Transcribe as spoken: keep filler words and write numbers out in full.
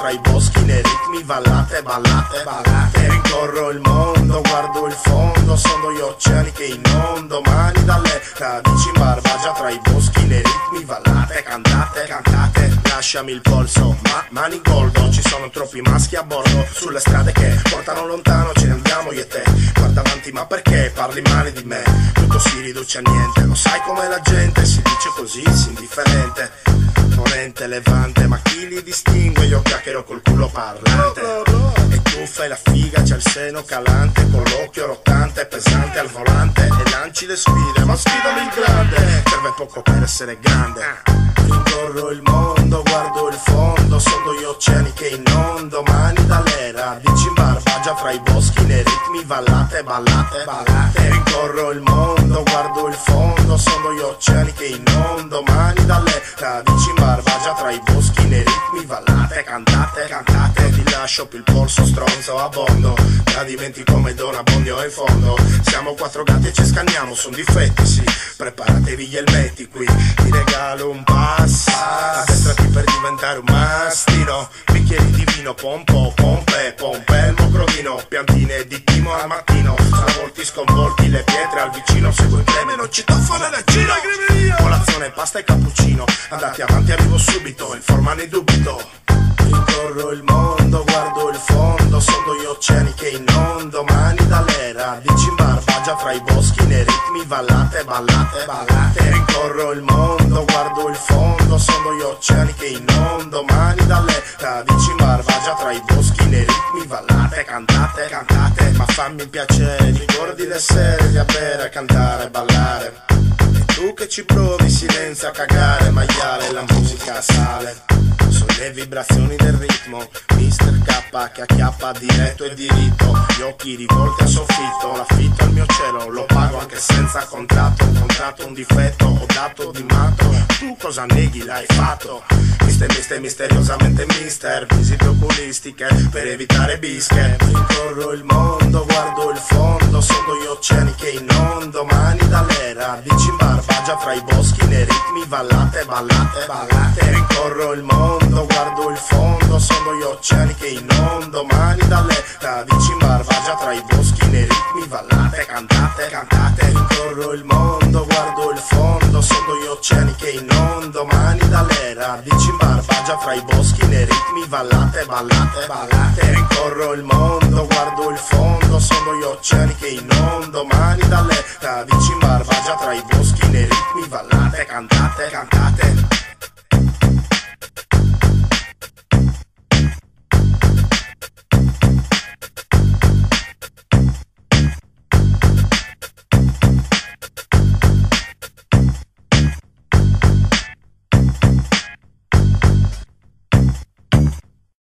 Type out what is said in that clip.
fra i boschi nei ritmi, ballate, ballate, ballate. Rincorro il mondo, guardo il fondo, sono gli oceani che inondo, mani dalle radici in barbagia tra i boschi nei ritmi, ballate, cantate, cantate. Lasciami il polso, ma mani goldo, ci sono troppi maschi a bordo, sulle strade che portano lontano, ce ne andiamo io e te. Guarda avanti, ma perché parli male di me? Tutto si riduce a niente, lo sai come la gente si dice così, si indifferente, ponente, levante, ma chi li distingue? Io chiacchiero col culo parlante e tu fai la figa, c'è il seno calante, con l'occhio rottante, pesante al volante, e lanci le sfide, ma sfidami il grande, serve poco per essere grande. Rincorro il mondo, guardo il fondo, sono gli oceani che inondo, mani dalle radici in barbagia fra i boschi nei ritmi, ballate, ballate, ballate. Rincorro il mondo, guardo il fondo, sono gli oceani che inondo, mani dalle radici in barbagia tra i boschi nei ritmi, ballate, cantate, cantate. Ti lascio più il polso, stronzo a bordo, tradimenti come Dona Bondio in fondo. Siamo quattro gatti e ci scanniamo, son difetti sì, preparatevi gli elmetti qui, ti regalo un pass, addestrati per diventare un mastino, bicchieri di vino, pompo, pompe, pompelmo, crodino, piantine di timo al mattino, travolti, sconvolti, le pietre al vicino, seguo il creme, non citofono nel giro, colazione, pasta e cappuccino, andate avanti, arrivo subito, in forma ne dubito. Rincorro il mondo, guardo il fondo, sono gli oceani che inondo, mani dalle radici in barbagia fra i boschi nei ritmi, ballate, ballate, ballate. Rincorro il mondo, guardo il fondo, sono gli oceani che inondo, mani dalle radici in barbagia tra i boschi nei ritmi, ballate, cantate, cantate. Ma fammi piacere, ricordi le sere di bere, cantare, ballare, e tu che ci provi, silenzio a cagare, maiale, la musica sale. Sono le vibrazioni del ritmo, mister K che acchiappa diretto e diritto, gli occhi rivolti al soffitto, l'affitto al mio cielo, lo pago anche senza contratto, un contratto, un difetto, ho dato di matto, tu cosa neghi, l'hai fatto, mister, mister, misteriosamente mister, visite oculistiche per evitare bische. Rincorro il mondo, guardo il fondo, sono gli oceani che inondo, mani dalle radici in barbagia fra i boschi nei ritmi, ballate, ballate, ballate. Rincorro il mondo, guardo il fondo, sono gli oceani che inondo, mani dalle radici in barbagia tra i boschi nei ritmi, ballate, cantate, cantate. Rincorro il mondo, guardo il fondo, sono gli oceani che inondo, mani dalle radici in barbagia fra i boschi nei ritmi, ballate, ballate, ballate. Rincorro il mondo, guardo il fondo, sono gli oceani che inondo, mani dalle radici in barbagia tra i boschi nei ritmi, ballate, cantate, cantate.